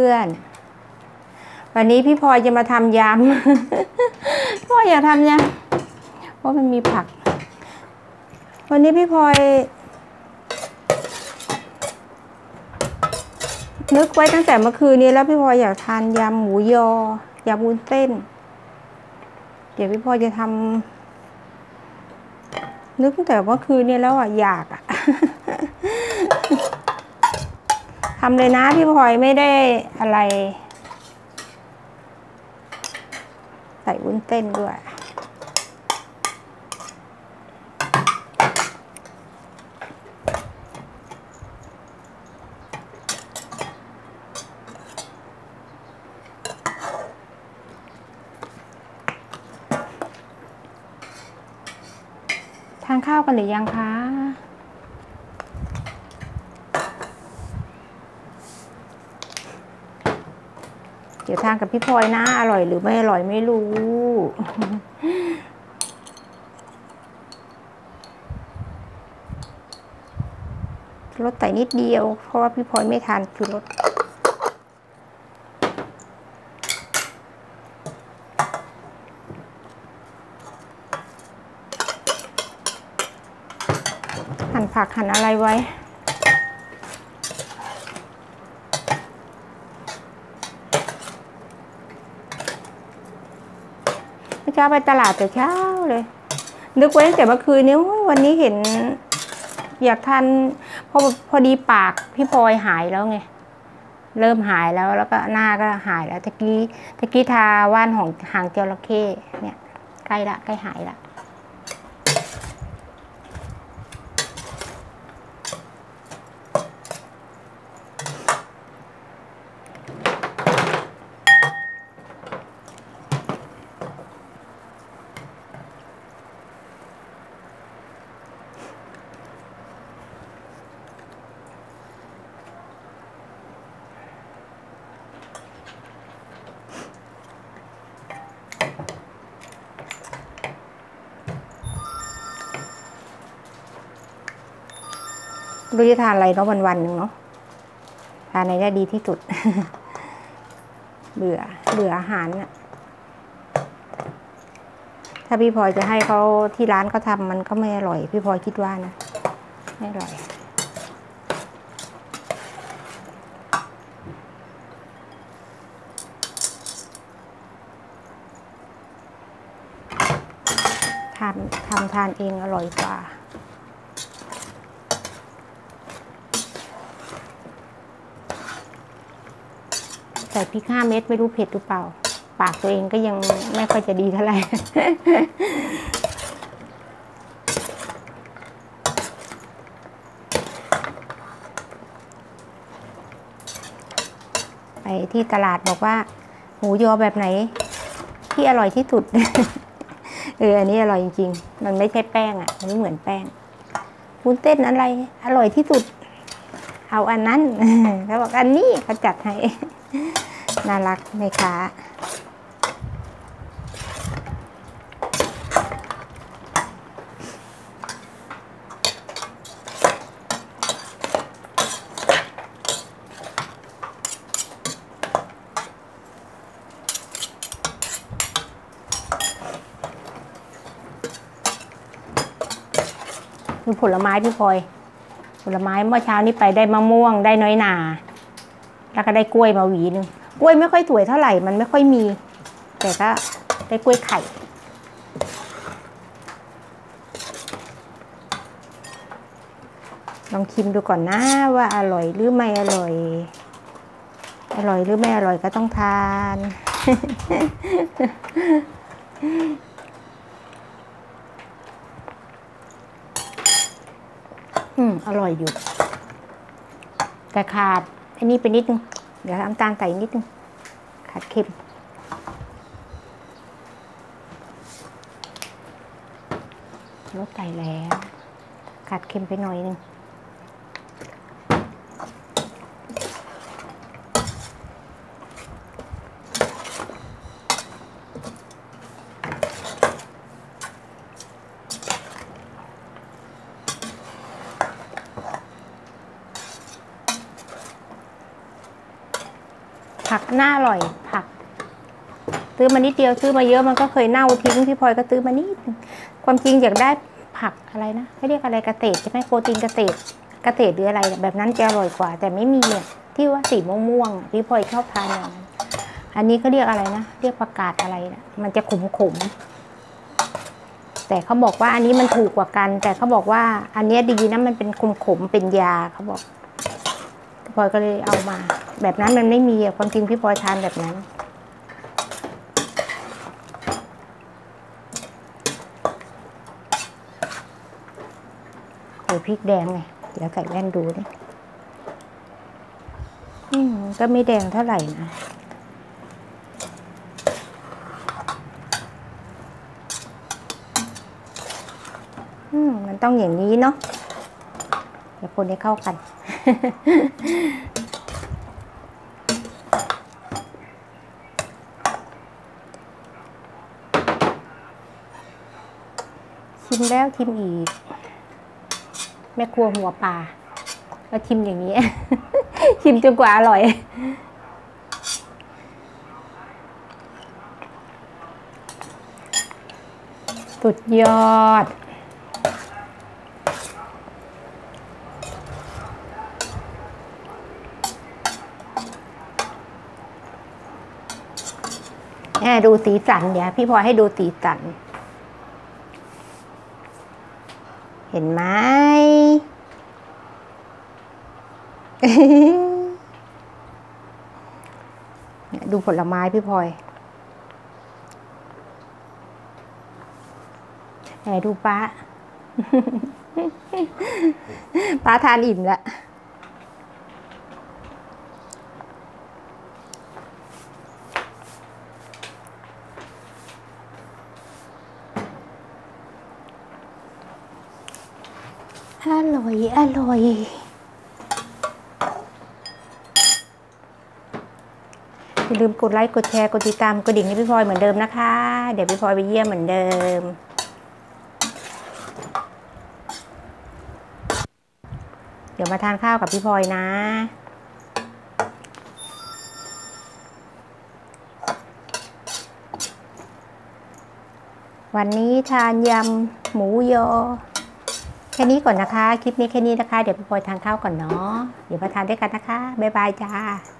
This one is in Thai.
พื่อนๆวันนี้พี่พลอยจะมาทำยำ พ่ออยากทำยำเพราะมันมีผักวันนี้พี่พลอยนึกไว้ตั้งแต่เมื่อคืนนี้แล้วพี่พลอยอยากทานยำหมูยอยำวุ้นเส้นเดี๋ยวพี่พลอยจะทำนึกตั้งแต่เมื่อคืนนี้แล้วอยากทำเลยนะพี่พลอยไม่ได้อะไรใส่วุ้นเส้นด้วยทานข้าวกันหรือยังคะเดี๋ยวทานกับพี่พลอยนะอร่อยหรือไม่อร่อยไม่รู้รสใส่นิดเดียวเพราะว่าพี่พลอยไม่ทานชูรสหั่นผักหั่นอะไรไว้เมื่อเช้าไปตลาดแต่เช้าเลยนึกไว้ตั้งแต่เมื่อคืนนี้วันนี้เห็นอยากทานพอดีปากพี่พลอยหายแล้วไงเริ่มหายแล้วก็หน้าก็หายแล้วตะกี้ทาว่านของหางจระเข้เนี่ยใกล้หายละรู้จะทานอะไรเนาะวันหนึ่งเนาะทานอะไรได้ดีที่สุด เบื่ออาหารน่ะถ้าพี่พลอยจะให้เขาที่ร้านเขาทำมันก็ไม่อร่อยพี่พลอยคิดว่านะไม่อร่อยทานเองอร่อยกว่าใส่พริก5 เม็ดไม่รู้เผ็ดหรือเปล่าปากตัวเองก็ยังไม่ค่อยจะดีเท่าไหร่ ไปที่ตลาดบอกว่าหมูยอแบบไหนที่อร่อยที่สุด อันนี้อร่อยจริงๆมันไม่ใช่แป้งมันไม่เหมือนแป้งวุ้นเส้นอะไรอร่อยที่สุดเอาอันนั้น เขาบอกอันนี้เขาจัดให้ น่ารักไหมคะมีผลไม้พี่พลอยผลไม้เมื่อเช้านี้ไปได้มะม่วงได้น้อยหนาแล้วก็ได้กล้วยมาหวีนึงกล้วยไม่ค่อยสวยเท่าไหร่มันไม่ค่อยมีแต่ก็ได้กล้วยไข่ลองชิมดูก่อนนะว่าอร่อยหรือไม่อร่อยอร่อยหรือไม่อร่อยก็ต้องทาน อร่อยอยู่แต่ขาดอันนี้ไปนิดนึงเดี๋ยวน้ำตาลใส่นิดนึงขาดเค็มลดใส่แล้วขาดเค็มไปหน่อยนึง พผักน่าอร่อยผักซื้อมานิดเดียวซื้อมาเยอะมันก็เคยเน่าทิ้งพี่พลอยก็ซื้อมานิดความจริงอยากได้ผักอะไรนะเขาเรียกอะไรเกษตรใช่ไหมโปรตีนเกษตรหรืออะไรแบบนั้นจะอร่อยกว่าแต่ไม่มีเนี่ยที่ว่าสีม่วงพี่พลอยชอบทานอย่างนั้นอันนี้เขาเรียกอะไรนะเรียกประกาศอะไรนะมันจะขมแต่เขาบอกว่าอันนี้มันถูกกว่ากันแต่เขาบอกว่าอันนี้ดีนะมันเป็นขมเป็นยาเขาบอกพี่พลอยก็เลยเอามาแบบนั้นมันไม่มีความจริงพี่พลอยทานแบบนั้นโอ้พริกแดงไงเดี๋ยวใส่แว่นดูดิก็ไม่แดงเท่าไหร่นะมันต้องอย่างนี้เนาะเดี๋ยวคนให้เข้ากันชิมแล้วชิมอีกแม่ครัวหัวปลาก็ชิมอย่างนี้ ชิมจนกว่าอร่อยสุดยอดดูสีสันเดี๋ยวพี่พลอยให้ดูสีสันเห็นไหม ดูผลไม้พี่พลอยดูป้า ป้าทานอิ่มแล้วอร่อยอย่าลืมกดไลค์กดแชร์กดติดตามกดดิ่งให้พี่พลอยเหมือนเดิมนะคะเดี๋ยวพี่พลอยไปเยี่ยมเหมือนเดิมเดี๋ยวมาทานข้าวกับพี่พลอยนะวันนี้ทานยำหมูยอแค่นี้ก่อนนะคะคลิปนี้แค่นี้นะคะเดี๋ยวพี่พลอยทานข้าวก่อนเนาะเดี๋ยวมาทานด้วยกันนะคะบ๊ายบายจ้า